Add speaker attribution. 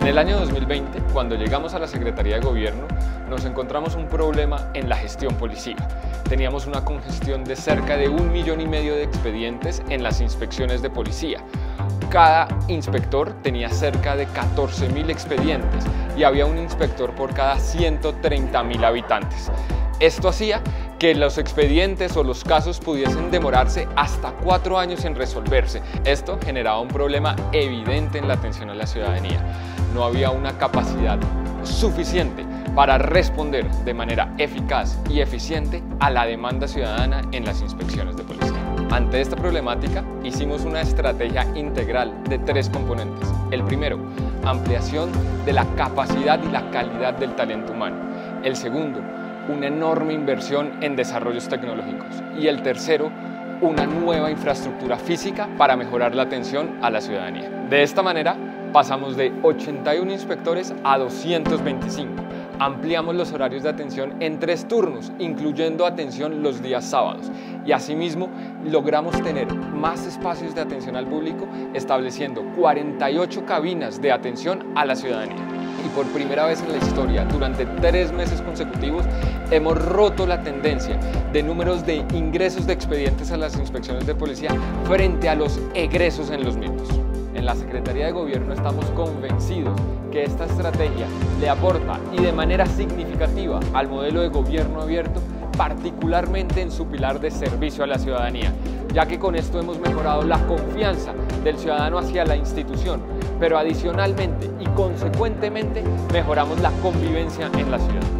Speaker 1: En el año 2020, cuando llegamos a la Secretaría de Gobierno, nos encontramos un problema en la gestión policiva. Teníamos una congestión de cerca de 1,5 millones de expedientes en las inspecciones de policía. Cada inspector tenía cerca de 14.000 expedientes y había un inspector por cada 130.000 habitantes. Esto hacía que los expedientes o los casos pudiesen demorarse hasta 4 años en resolverse. Esto generaba un problema evidente en la atención a la ciudadanía. No había una capacidad suficiente para responder de manera eficaz y eficiente a la demanda ciudadana en las inspecciones de policía. Ante esta problemática, hicimos una estrategia integral de 3 componentes. El primero, ampliación de la capacidad y la calidad del talento humano. El segundo, una enorme inversión en desarrollos tecnológicos. Y el tercero, una nueva infraestructura física para mejorar la atención a la ciudadanía. De esta manera, pasamos de 81 inspectores a 225. Ampliamos los horarios de atención en 3 turnos, incluyendo atención los días sábados. Y asimismo, logramos tener más espacios de atención al público, estableciendo 48 cabinas de atención a la ciudadanía. Y por primera vez en la historia, durante 3 meses consecutivos, hemos roto la tendencia de números de ingresos de expedientes a las inspecciones de policía frente a los egresos en los mismos. En la Secretaría de Gobierno estamos convencidos que esta estrategia le aporta y de manera significativa al modelo de gobierno abierto, particularmente en su pilar de servicio a la ciudadanía, ya que con esto hemos mejorado la confianza del ciudadano hacia la institución, pero adicionalmente y consecuentemente mejoramos la convivencia en la ciudad.